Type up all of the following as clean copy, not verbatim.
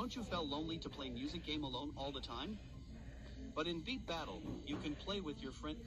Don't you feel lonely to play music game alone all the time? But in Beat Battle, you can play with your friend.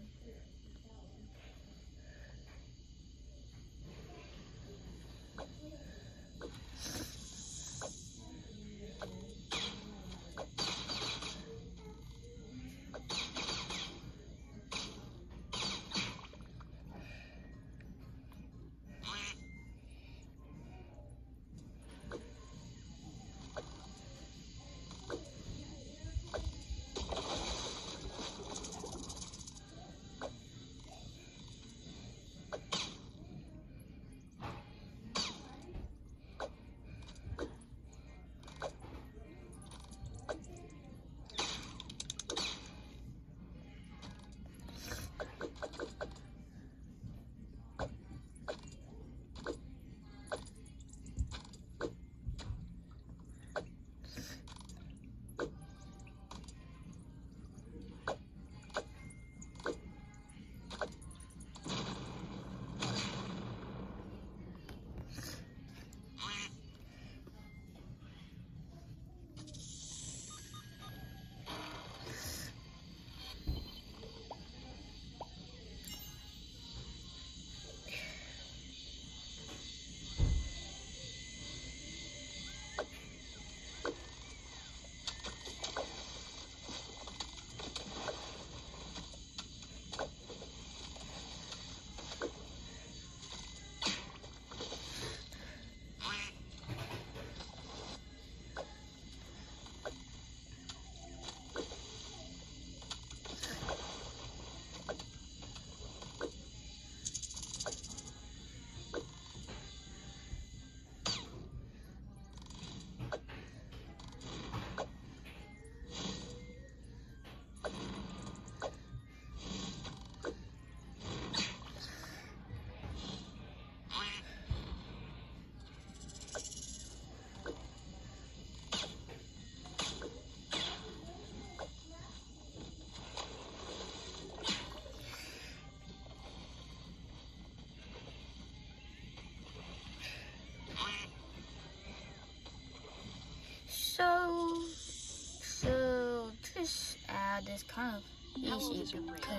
So this ad is kind of easy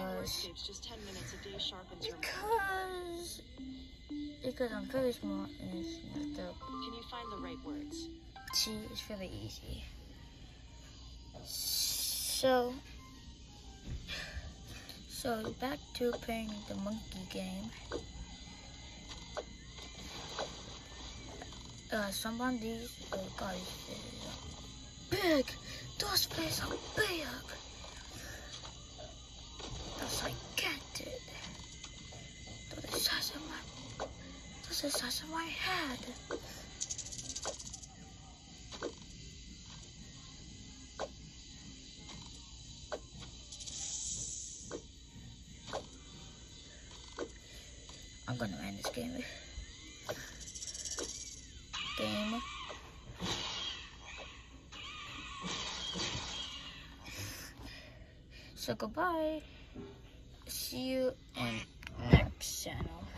because I'm very smart and it's not the. Can you find the right words? See, it's really easy. So back to playing the monkey game. Some of these guys big. Those fish are big. That's gigantic. That's the size of my head. I'm gonna end this game. So goodbye. See you in next channel.